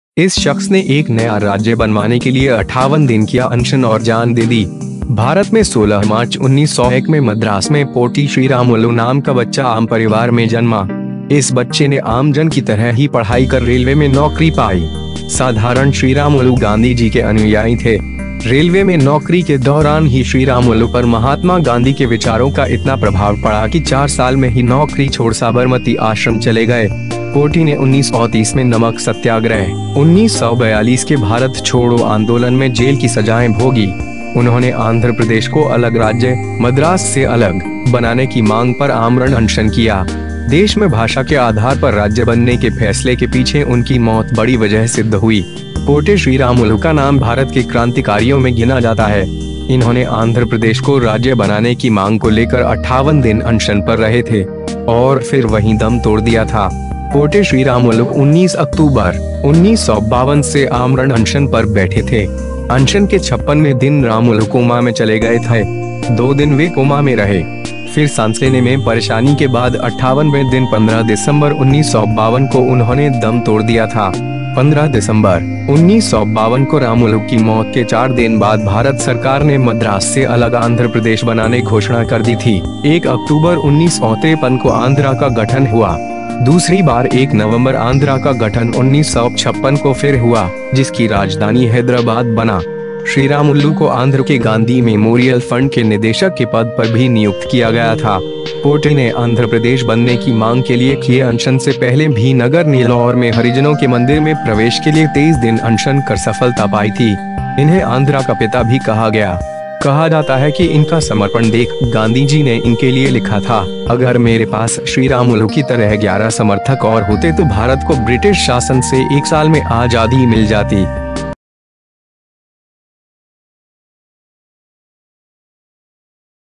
इस शख्स ने एक नया राज्य बनवाने के लिए 58 दिन किया अनशन और जान दे दी। भारत में 16 मार्च 1901 में मद्रास में पोटी श्रीरामुलु नाम का बच्चा आम परिवार में जन्मा। इस बच्चे ने आम जन की तरह ही पढ़ाई कर रेलवे में नौकरी पाई। साधारण श्रीरामुलु गांधी जी के अनुयायी थे। रेलवे में नौकरी के दौरान ही श्रीरामुलु पर महात्मा गांधी के विचारों का इतना प्रभाव पड़ा कि 4 साल में ही नौकरी छोड़ साबरमती आश्रम चले गए। पोटी ने 1930 में नमक सत्याग्रह, 1942 के भारत छोड़ो आंदोलन में जेल की सजाएं भोगी। उन्होंने आंध्र प्रदेश को अलग राज्य, मद्रास से अलग बनाने की मांग पर आमरण अनशन किया। देश में भाषा के आधार पर राज्य बनने के फैसले के पीछे उनकी मौत बड़ी वजह सिद्ध हुई। पोटे श्रीरामुलु का नाम भारत के क्रांतिकारियों में गिना जाता है। इन्होंने आंध्र प्रदेश को राज्य बनाने की मांग को लेकर 58 दिन अनशन पर रहे थे और फिर वहीं दम तोड़ दिया था। पोटे श्रीरामुलु 19 अक्टूबर 1952 से आमरण अनशन पर बैठे थे। अनशन के 56वें दिन रामुलु कोमा में चले गए थे। 2 दिन वे कोमा में रहे, फिर सांस लेने में परेशानी के बाद 58वें दिन 15 दिसंबर 1952 को उन्होंने दम तोड़ दिया था। 15 दिसंबर 1952 को रामुलु की मौत के 4 दिन बाद भारत सरकार ने मद्रास से अलग आंध्र प्रदेश बनाने घोषणा कर दी थी। 1 अक्टूबर 1953 को आंध्रा का गठन हुआ। दूसरी बार 1 नवंबर आंध्रा का गठन 1956 को फिर हुआ, जिसकी राजधानी हैदराबाद बना। श्रीरामुलु को आंध्र के गांधी मेमोरियल फंड के निदेशक के पद पर भी नियुक्त किया गया था। पोटे ने आंध्र प्रदेश बनने की मांग के लिए किए अनशन से पहले भी नगर नीलौर में हरिजनों के मंदिर में प्रवेश के लिए 23 दिन अनशन कर सफलता पाई थी। इन्हें आंध्रा का पिता भी कहा गया। कहा जाता है कि इनका समर्पण देख गांधी जी ने इनके लिए लिखा था, अगर मेरे पास श्रीरामुलु की तरह 11 समर्थक और होते तो भारत को ब्रिटिश शासन से 1 साल में आजादी मिल जाती।